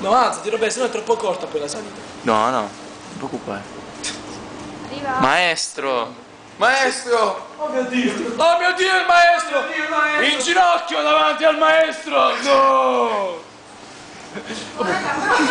No, alzati Roberto, sennò è troppo corta poi la salita. No, non ti preoccupare. Arriva. Maestro! Maestro! Oh mio Dio! Oh mio Dio, il maestro! In ginocchio davanti al maestro! No!